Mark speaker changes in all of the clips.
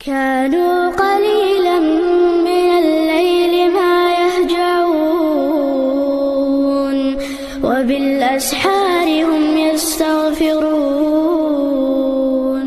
Speaker 1: كانوا قليلا من الليل ما يهجعون وبالأسحار هم يستغفرون۔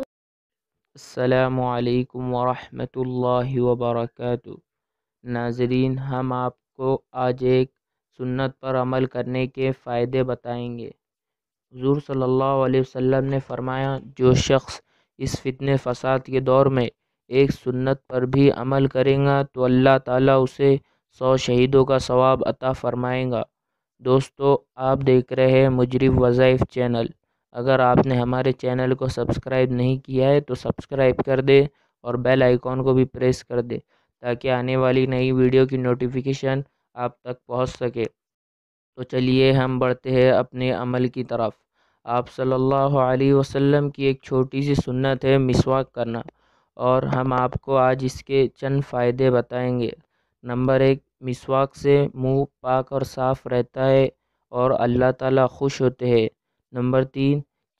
Speaker 2: السلام علیکم ورحمۃ اللہ وبرکاتہ۔ ناظرین، ہم آپ کو آج ایک سنت پر عمل کرنے کے فائدے بتائیں گے۔ حضور صلی اللہ علیہ وسلم نے فرمایا، جو شخص اس فتنے فساد کے دور میں ایک سنت پر بھی عمل کرے گا تو اللہ تعالیٰ اسے 100 شہیدوں کا ثواب عطا فرمائے گا۔ دوستو، آپ دیکھ رہے ہیں مجرب وظائف چینل۔ اگر آپ نے ہمارے چینل کو سبسکرائب نہیں کیا ہے تو سبسکرائب کر دے اور بیل آئیکن کو بھی پریس کر دے تاکہ آنے والی نئی ویڈیو کی نوٹیفیکیشن آپ تک پہنچ سکے۔ تو چلیے ہم بڑھتے ہیں اپنے عمل کی طرف۔ آپ صلی اللہ علیہ وسلم کی ایک چھوٹی سی سنت ہے مسواک کرنا، اور ہم آپ کو آج اس کے چند فائدے بتائیں گے۔ نمبر 1، مسواک سے منہ پاک اور صاف رہتا ہے اور اللہ تعالیٰ خوش ہوتے ہیں۔ نمبر 3،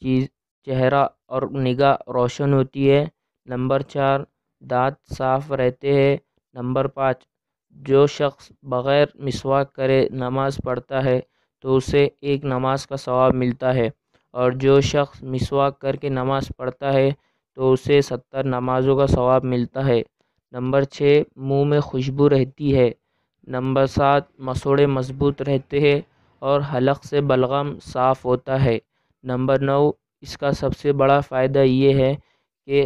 Speaker 2: چہرہ اور نگاہ روشن ہوتی ہے۔ نمبر 4، دانت صاف رہتے ہیں۔ نمبر 5، جو شخص بغیر مسواک کرے نماز پڑھتا ہے تو اسے ایک نماز کا ثواب ملتا ہے، اور جو شخص مسواک کر کے نماز پڑھتا ہے تو اسے 70 نمازوں کا ثواب ملتا ہے۔ نمبر 6، منہ میں خوشبو رہتی ہے۔ نمبر 7، مسوڑے مضبوط رہتے ہیں اور حلق سے بلغم صاف ہوتا ہے۔ نمبر 9، اس کا سب سے بڑا فائدہ یہ ہے کہ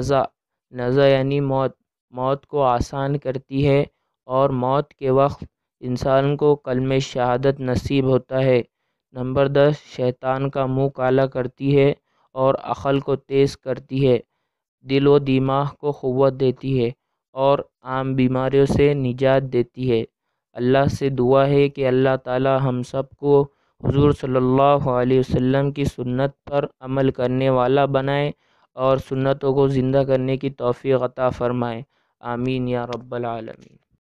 Speaker 2: نزا یعنی موت کو آسان کرتی ہے، اور موت کے وقت انسان کو کلمہ شہادت نصیب ہوتا ہے۔ نمبر 10، شیطان کا منہ کالا کرتی ہے اور عقل کو تیز کرتی ہے، دل و دماغ کو قوت دیتی ہے اور عام بیماریوں سے نجات دیتی ہے۔ اللہ سے دعا ہے کہ اللہ تعالی ہم سب کو حضور صلی اللہ علیہ وسلم کی سنت پر عمل کرنے والا بنائے اور سنتوں کو زندہ کرنے کی توفیق عطا فرمائے۔ آمین یا رب العالمین۔